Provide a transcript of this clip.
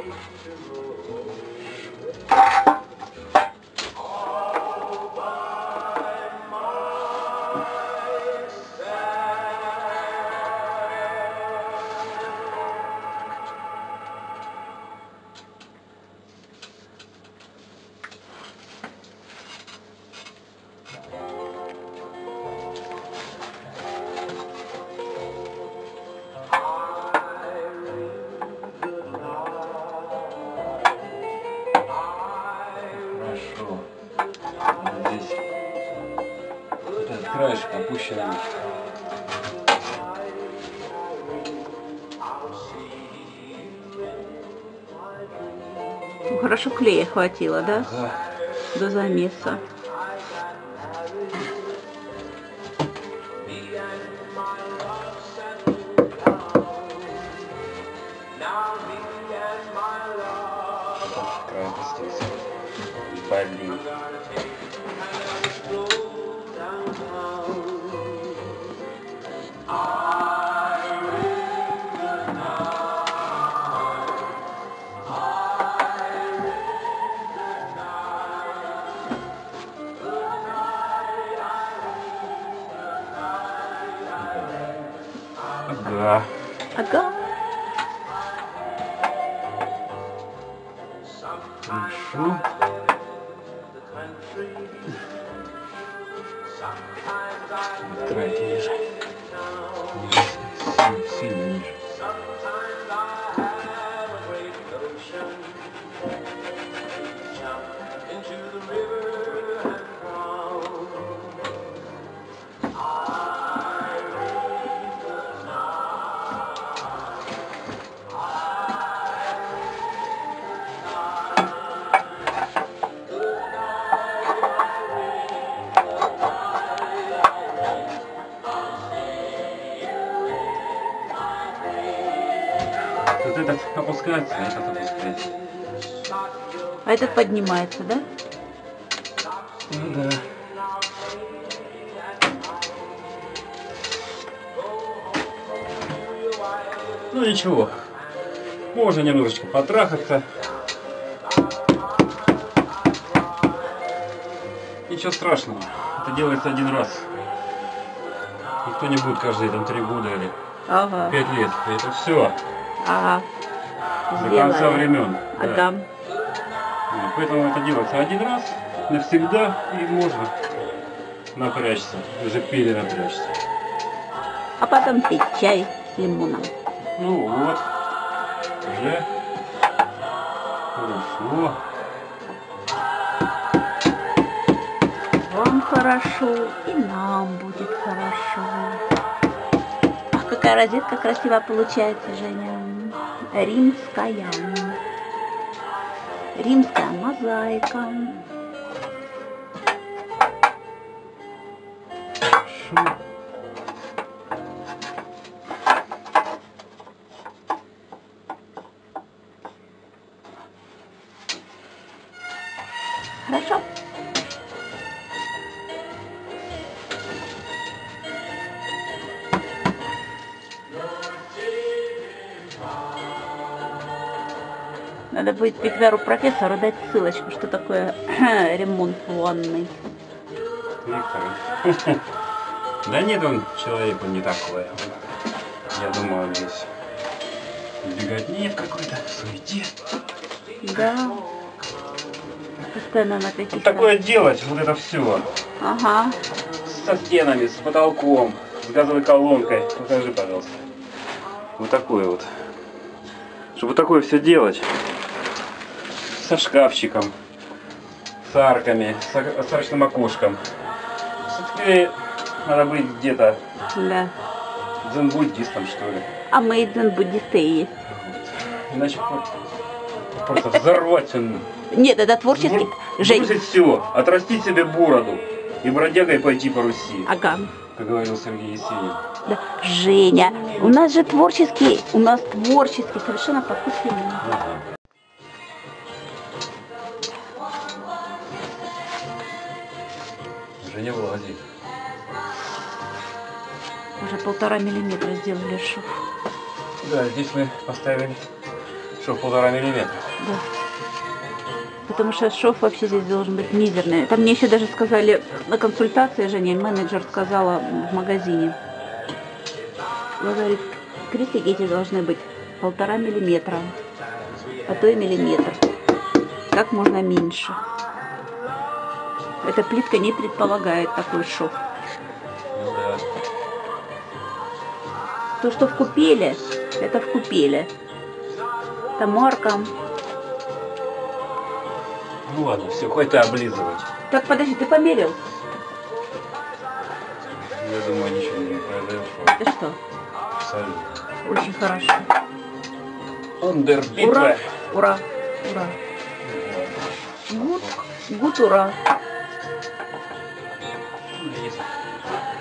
Здесь вот этот краешек опущенный. Ну, хорошо клея хватило, да? Да. До замеса. Край опустился. Блин. Да. Ага. Хорошо. Край ниже. Сильно ниже. Вот этот опускается, а этот опускается. А этот поднимается, да? Ну да. Ну ничего. Можно немножечко потрахаться. Ничего страшного. Это делается один раз. Никто не будет каждые там 3 года или 5 лет. Это все. Ага. До конца времен. Ага. Да. Поэтому это делается один раз, навсегда, и можно напрячься, уже перенапрячься. А потом пить чай с лимоном. Ну вот, уже хорошо. Вам хорошо, и нам будет хорошо. Ах, какая розетка красивая получается, Женя. Римская. Римская мозаика. Хорошо. Хорошо. Надо будет Пикверу профессору дать ссылочку, что такое ремонт ванной. Виктор. Да нет, он человек, он не такой. Я думаю, он здесь беготни в какой-то суете. Да. Постоянно на таких. Вот такое делать, вот это все. Ага. Со стенами, с потолком, с газовой колонкой. Покажи, пожалуйста. Вот такое вот. Чтобы вот такое все делать. Со шкафчиком, с арками, с арочным окошком. Все-таки надо быть где-то дзен-буддистом, что ли. А мы и дзен-буддисты и есть. Иначе просто взорвать все. Нет, это творческий. Бросить все, отрастить себе бороду и бродягой пойти по Руси. Ага. Как говорил Сергей Есенин. Да. Женя, у нас же творческий, совершенно подход к ремонту. Ага. Женя владеет. Уже 1,5 миллиметра сделали шов. Да, здесь мы поставили Что, 1,5 миллиметра? Да. Потому что шов вообще здесь должен быть мизерный. Там мне еще даже сказали на консультации, Женя, менеджер сказала в магазине. Она говорит, крестики эти должны быть 1,5 миллиметра, а то и миллиметр. Как можно меньше. Эта плитка не предполагает такой шов. Ну да. То, что в купеле, это в купеле. Это марка. Ну ладно, все, хватит облизывать. Так, подожди, ты померил? Я думаю, ничего не произошло. Это что? Абсолютно. Очень хорошо. Ундербитва. Ура! Ура! Ура! Гуд, ура!